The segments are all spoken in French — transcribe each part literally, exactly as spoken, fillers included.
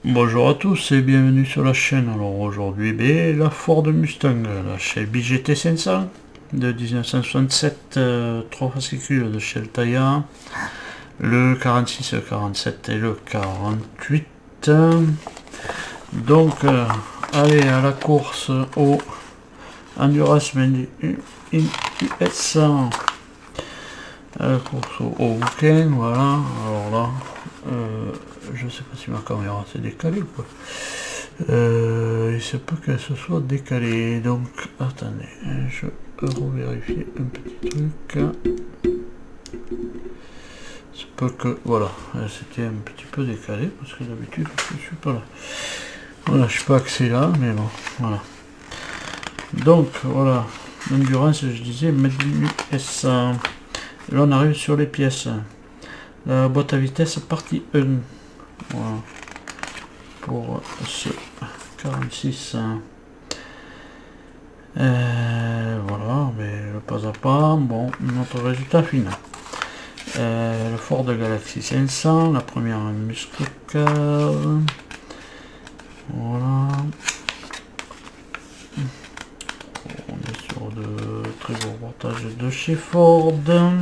Bonjour à tous et bienvenue sur la chaîne. Alors aujourd'hui, ben, la Ford Mustang, la Shelby G T cinq cents de mille neuf cent soixante-sept, euh, trois fascicules de chez Taya, le quarante-six, le quarante-sept et le quarante-huit. Donc, euh, allez à la course au Endurance Made in U S, à la course au, au week-end, voilà. Alors là, euh, je sais pas si ma caméra s'est décalée ou quoi. Euh, il se peut qu'elle se soit décalée, donc attendez, je revérifie un petit truc. C'est peut que, voilà, c'était un petit peu décalé parce que d'habitude je suis pas là. Voilà, je suis pas axé là, mais bon, voilà. Donc voilà, l'endurance, je disais, Made in U S. Là on arrive sur les pièces. La boîte à vitesse partie un. Voilà. Pour ce quarante-six. Euh, voilà, mais le pas à pas. Bon, notre résultat final. Euh, le Ford Galaxy cinq cents, la première muscle car. Voilà. On est sur de très beaux reportages de chez Ford.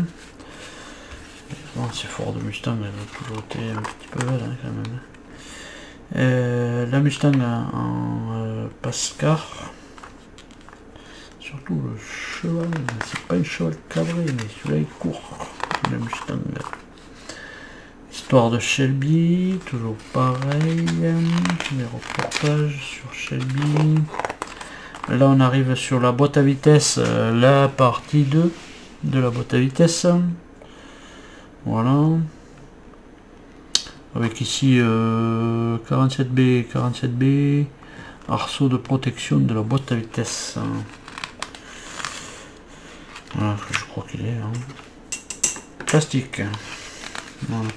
Bon, c'est Ford Mustang, elle a toujours été un petit peu belle hein, quand même. Euh, la Mustang en euh, Pascar. Surtout le cheval, c'est pas un cheval cadré, mais celui-là est court. Le Mustang. Histoire de Shelby, toujours pareil. Les reportages sur Shelby. Là on arrive sur la boîte à vitesse, la partie deux de la boîte à vitesse. Voilà. Avec ici euh, quarante-sept B, quarante-sept B, arceau de protection de la boîte à vitesse. Voilà, je crois qu'il est hein. Plastique. Voilà.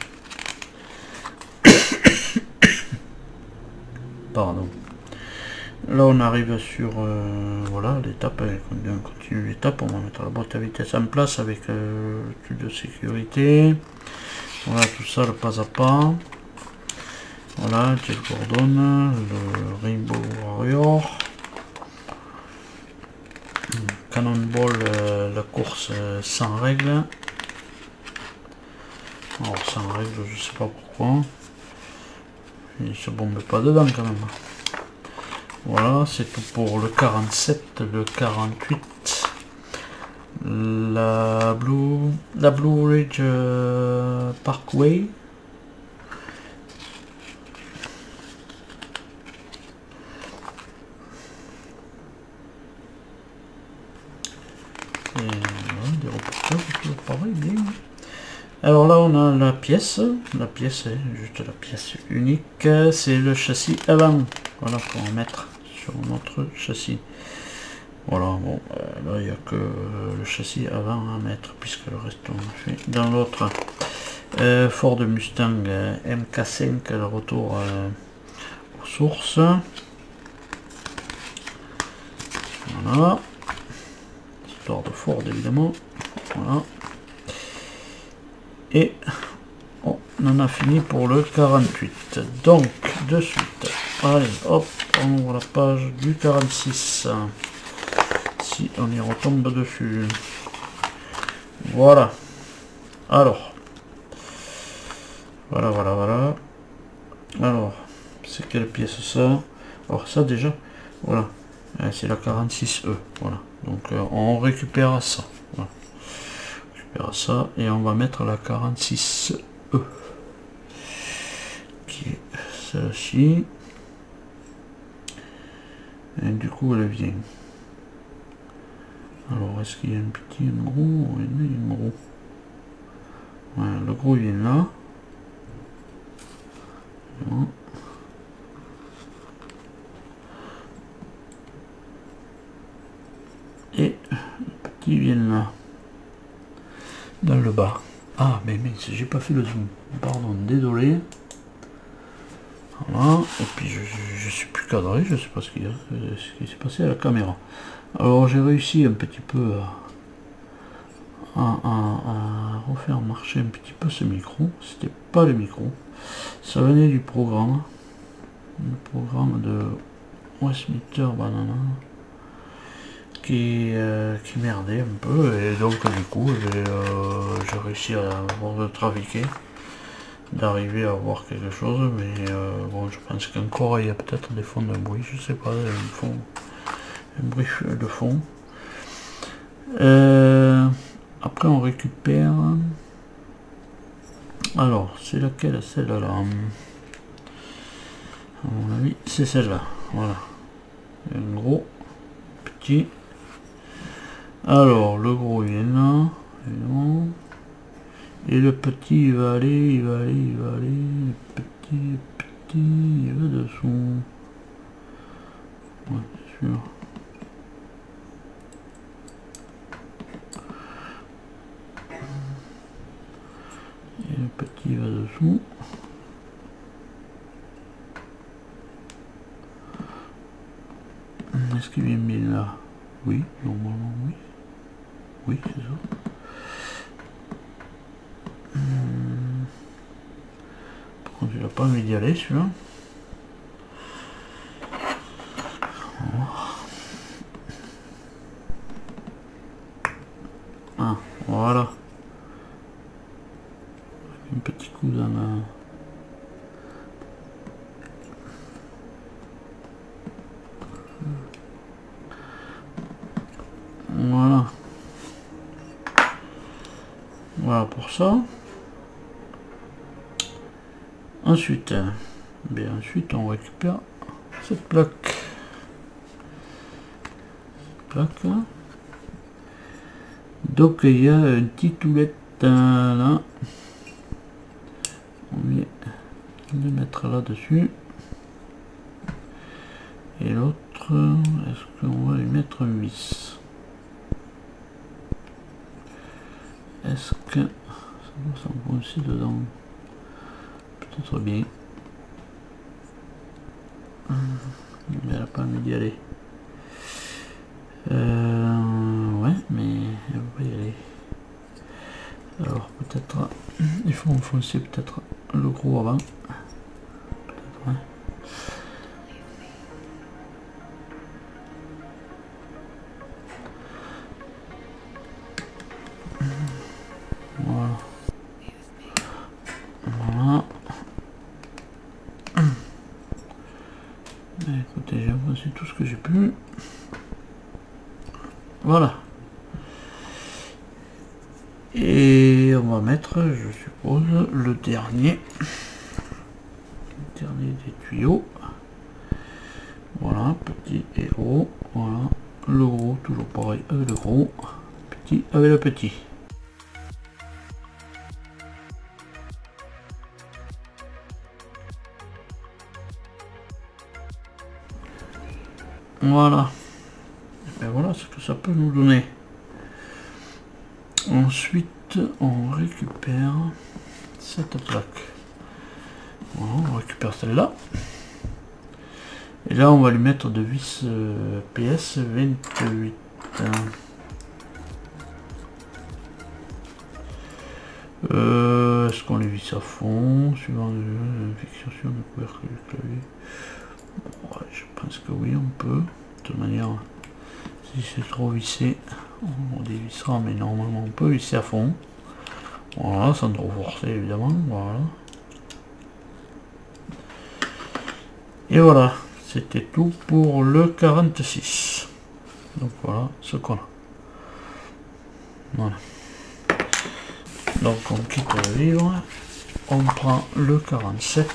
Pardon. Là on arrive sur euh, voilà l'étape, on continue l'étape, on va mettre la boîte à vitesse en place avec euh, le truc de sécurité. Voilà tout ça le pas à pas. Voilà, Jeff Gordon, le Rainbow Warrior. Cannonball, euh, la course euh, sans règle. Alors sans règle, je sais pas pourquoi. Il se bombe pas dedans quand même. Voilà, c'est tout pour le quarante-sept, le quarante-huit. La Blue, la Blue Ridge euh, Parkway. Et voilà, des reportages, toujours pareil, bien. Alors là on a la pièce, la pièce est juste la pièce unique, c'est le châssis avant, voilà qu'on va mettre sur notre châssis. Voilà, bon, euh, là il n'y a que le châssis avant à mettre, puisque le reste on a fait dans l'autre. Euh, Ford Mustang euh, M K cinq, le retour euh, aux sources. Voilà, histoire de Ford évidemment, voilà. Et on en a fini pour le quarante-huit. Donc, de suite, allez, hop, on ouvre la page du quarante-six. Si on y retombe dessus. Voilà. Alors. Voilà, voilà, voilà. Alors, c'est quelle pièce ça? Alors, ça déjà, voilà. C'est la quarante-six E. Voilà. Donc, euh, on récupère ça. Voilà. Ça et on va mettre la quarante-six E qui est celle-ci et du coup elle vient. Alors est-ce qu'il y a un petit un gros? Oui, il y a un gros. Voilà, le gros il vient là. Voilà. Et le petit vient là. Dans le bas. Ah mais mince, j'ai pas fait le zoom. Pardon, désolé. Voilà. Et puis je, je, je suis plus cadré, je sais pas ce qu'il y a, ce qui s'est passé à la caméra. Alors j'ai réussi un petit peu à, à, à refaire marcher un petit peu ce micro. C'était pas le micro. Ça venait du programme. le programme de Westminster Banana qui, euh, qui merdait un peu, et donc du coup euh, j'ai réussi à avoir de trafiquer, d'arriver à voir quelque chose, mais euh, bon, je pense qu'encore il y a peut-être des fonds de bruit, je sais pas, un, fond, un bruit de fond. Euh, après on récupère, alors c'est laquelle, celle-là, à mon avis c'est celle-là, voilà, un gros, petit, alors le gros il est là, évidemment. Et le petit il va aller, il va aller, il va aller, le petit, le petit, il va dessous. Ouais, c'est sûr. Et le petit il va dessous. Est-ce qu'il vient bien là? Oui, normalement oui. Oui, c'est ça. Hum. Par contre, il n'a pas envie d'y aller celui-là. Ah, voilà. Un petit coup dans la... Voilà. Voilà pour ça. Ensuite, bien ensuite on récupère cette plaque. Plaque. Donc il y a une petite houlette là. On va le mettre là-dessus. Et l'autre, est-ce qu'on va lui mettre un vis? Est-ce que ça va s'enfoncer dedans? Peut-être bien. Mais elle n'a pas envie d'y aller. Euh, ouais, mais elle va pas y aller. Alors peut-être il faut enfoncer peut-être le gros avant. Peut-être, ouais. Voilà. Voilà. Écoutez, j'ai avancé tout ce que j'ai pu. Voilà. Et on va mettre, je suppose, le dernier. Le dernier des tuyaux. Voilà, petit et gros. Voilà. Le gros, toujours pareil avec le gros. Petit avec le petit. Voilà. Et ben voilà ce que ça peut nous donner. Ensuite, on récupère cette plaque. Voilà, on récupère celle-là. Et là, on va lui mettre de vis euh, P S vingt-huit. Euh, Est-ce qu'on les visse à fond, suivant la fixation du couvercle du clavier? Ouais, je pense que oui, on peut. De toute manière, si c'est trop vissé, on dévissera, mais normalement on peut visser à fond. Voilà, sans trop forcer évidemment. Voilà. Et voilà, c'était tout pour le quarante-six. Donc voilà ce qu'on a. Voilà. Donc on quitte le livre, on prend le quarante-sept.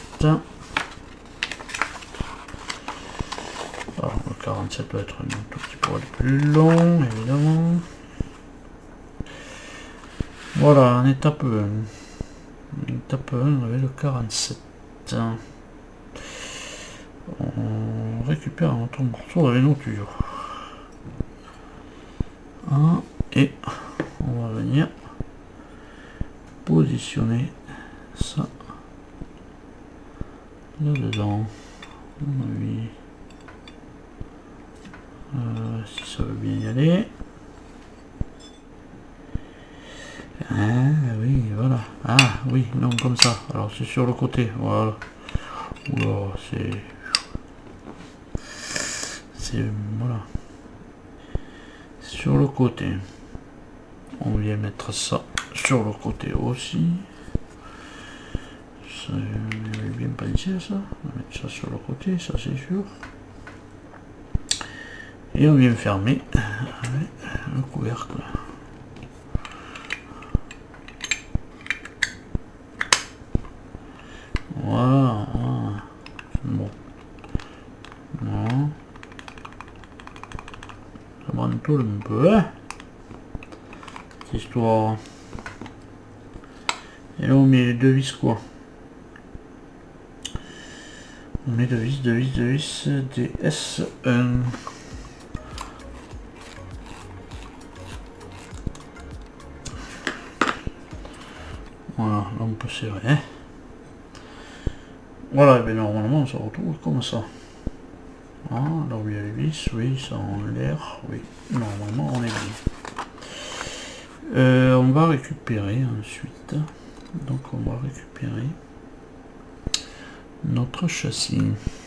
Alors le quarante-sept doit être un tout petit peu plus long, évidemment. Voilà, en étape un. En étape un, on avait le quarante-sept. On récupère notre morceau avec nos tuyaux. Un, et on va venir positionner ça là dedans. Oui. Euh, si ça veut bien y aller. Ah oui, voilà. Ah oui, non, comme ça. Alors c'est sur le côté, voilà. Oula, c'est... c'est voilà, sur le côté. On vient mettre ça sur le côté aussi. Ça, j'avais bien pensé ça. On va mettre ça sur le côté, ça c'est sûr. Et on vient fermer avec le couvercle. Voilà. Bon. Non. Ça m'entoure un peu. Hein, cette histoire. Et là on met les deux vis quoi. On met deux vis, deux vis, deux vis, D S un. Voilà, là on peut serrer. Hein. Voilà, et bien normalement on se retrouve comme ça. Ah, là où il y a les vis, oui, ça en l'air, oui, normalement on est bien. Euh, on va récupérer ensuite, donc on va récupérer notre châssis.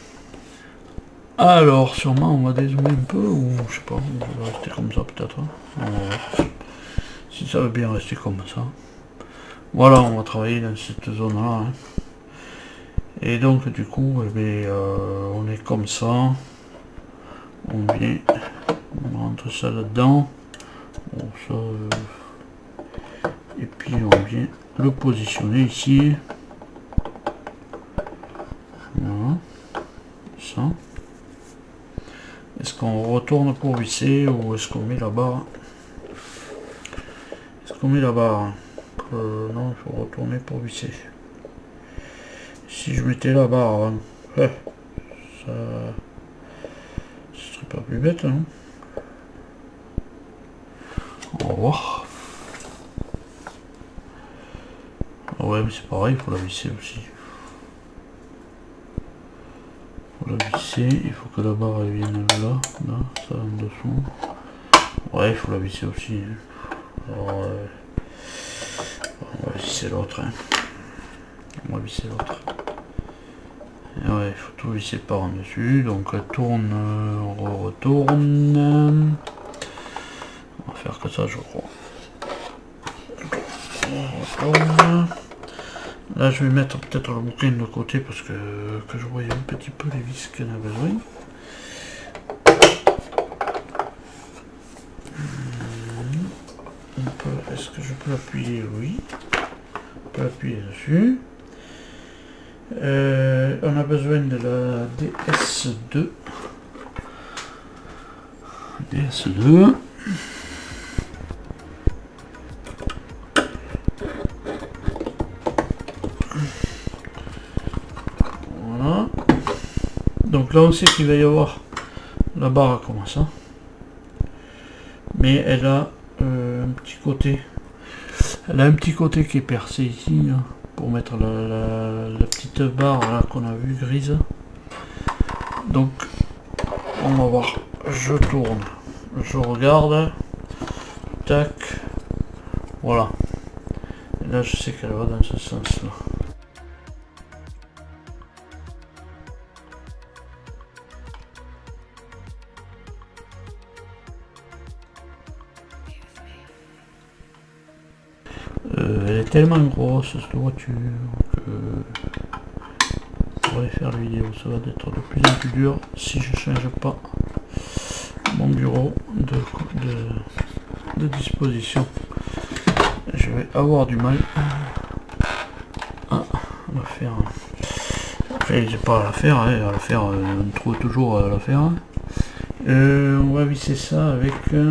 Alors, sûrement on va dézoomer un peu, ou je sais pas, on va rester comme ça peut-être. On va voir si ça veut bien rester comme ça. Voilà, on va travailler dans cette zone-là. Hein. Et donc du coup, eh bien, euh, on est comme ça. On vient, on rentre ça là-dedans. Bon, ça, euh, et puis on vient le positionner ici. Voilà. Ça. Est-ce qu'on retourne pour visser ou est-ce qu'on met la barre? Est-ce qu'on met la barre? euh, Non, il faut retourner pour visser. Si je mettais la barre avant, eh, ça, ce serait pas plus bête, hein. On va voir. Ouais, mais c'est pareil, il faut la visser aussi. Il faut la visser, il faut que la barre elle vienne là, là, ça en dessous. Ouais, il faut la visser aussi. Hein. Alors, euh, on va visser l'autre. Hein. On va visser l'autre. Ouais, il faut tout visser par en dessus. Donc tourne, on retourne. On va faire que ça, je crois. On retourne. Là, je vais mettre peut-être le bouquin de côté parce que, que je voyais un petit peu les vis qu'on a besoin. Est-ce que je peux appuyer? Oui. On peut appuyer dessus. Euh, on a besoin de la D S deux. D S deux. Voilà. Donc là on sait qu'il va y avoir la barre comme ça. Mais elle a euh, un petit côté. Elle a un petit côté qui est percé ici. Là. Pour mettre la, la, la petite barre là qu'on a vu grise. Donc on va voir, je tourne, je regarde, tac, voilà. Et là je sais qu'elle va dans ce sens là. Euh, elle est tellement grosse cette voiture que pour aller faire la vidéo ça va être de plus en plus dur si je change pas mon bureau de, de, de disposition. Je vais avoir du mal à la faire. Enfin, j'ai pas à la faire, hein, à la faire, on trouve toujours à la faire. Euh, on va visser ça avec euh,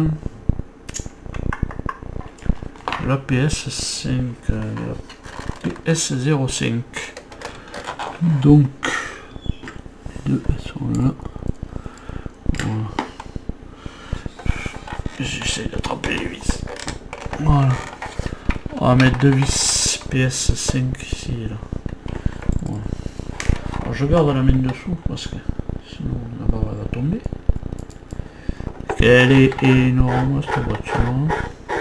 la P S cinq, euh, la P S zéro cinq. Donc, les deux sont là. Voilà. J'essaie d'attraper les vis. Voilà. On va mettre deux vis P S cinq ici. Là. Voilà. Alors, je garde la main dessous parce que sinon la barre va tomber. Elle est énorme cette voiture.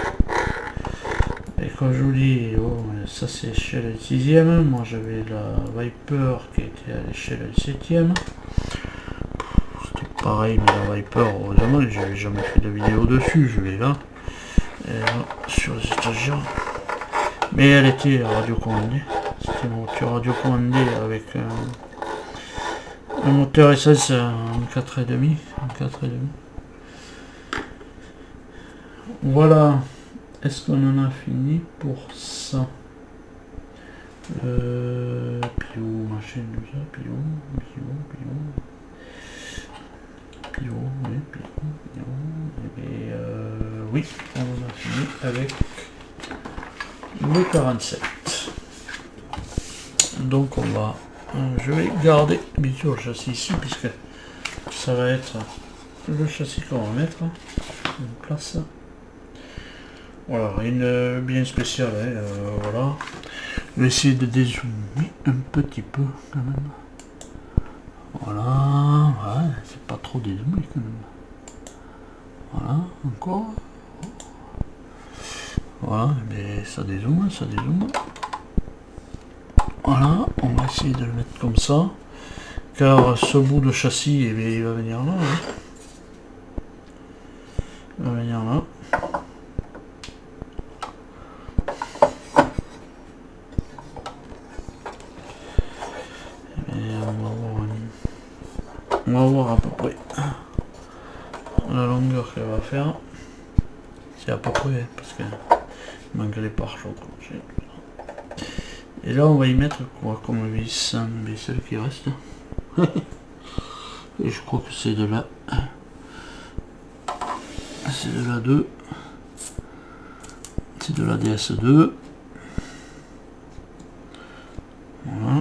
Et comme je vous dis, oh, ça c'est l'échelle sixième. Moi j'avais la Viper qui était à l'échelle septième. C'était pareil, mais la Viper, heureusement, j'avais jamais fait de vidéo dessus, je l'ai là. Et là, sur les étagères. Mais elle était radiocommandée. C'était une voiture radiocommandée avec un, un moteur essence en quatre virgule cinq. Voilà. Est-ce qu'on en a fini pour ça? Euh, Pio, machin, tout ça, Pio, Pio, Pio, Pio, oui, Pio, Pio, et euh, oui, on en a fini avec le quarante-sept. Donc on va, je vais garder bien sûr le châssis ici, puisque ça va être le châssis qu'on va mettre en place. Voilà, rien de bien spécial, hein, euh, voilà. Je vais essayer de dézoomer un petit peu quand même. Voilà, ouais, c'est pas trop dézoomé quand même. Voilà, encore. Voilà, mais ça dézoome, ça dézoome. Voilà, on va essayer de le mettre comme ça. Car ce bout de châssis, eh bien, il va venir là. Hein. Il va venir là. On va voir à peu près la longueur qu'elle va faire. C'est à peu près, parce que il manque les pare-chocs. Et là, on va y mettre quoi comme vis? Mais celle qui reste. Et je crois que c'est de la. C'est de la deux. C'est de la D S deux. Voilà.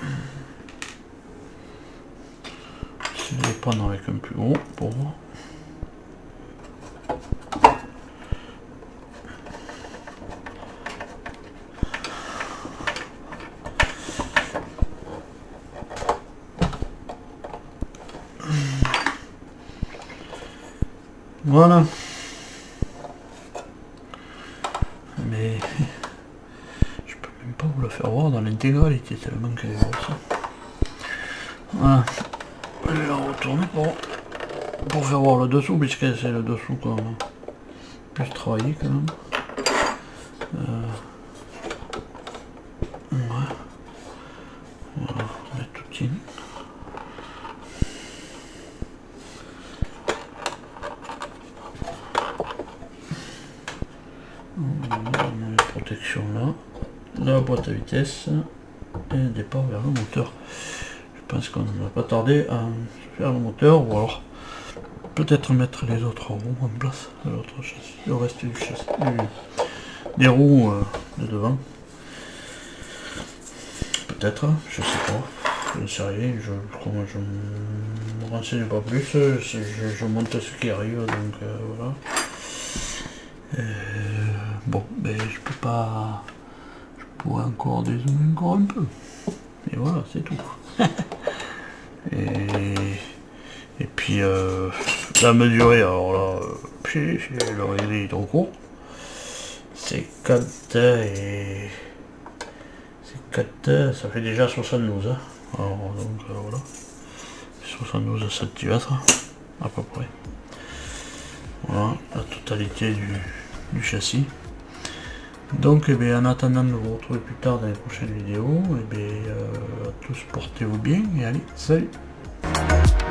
Je vais prendre avec un plus gros pour voir. Voilà. Mais je peux même pas vous le faire voir dans l'intégralité tellement qu'elle est grosse. Voilà. Je vais la retourner pour, pour faire voir le dessous, puisque c'est le dessous qu'on a plus travaillé quand même. Euh, ouais. Voilà, on met tout in. On a les protections là, la boîte à vitesse et le départ vers le moteur. Je pense qu'on ne va pas tarder à faire le moteur, ou alors peut-être mettre les autres roues en place, l'autre châssis, le reste du châssis, du, des roues euh, de devant. Peut-être, je sais pas, je ne sais rien, je ne je me renseigne pas plus, je, je, je monte ce qui arrive, donc euh, voilà. Euh, bon, ben je peux pas, je pourrais encore dézoomer encore un peu, et voilà, c'est tout. et, et puis euh, la mesurer, alors là, puis le régler est trop court, c'est quatre et c'est quatre, ça fait déjà soixante-douze, hein. Alors donc euh, voilà, soixante-douze centimètres à peu près. Voilà la totalité du, du châssis. Donc eh bien, en attendant de vous retrouver plus tard dans les prochaines vidéos, eh bien, euh, à tous portez-vous bien et allez, salut.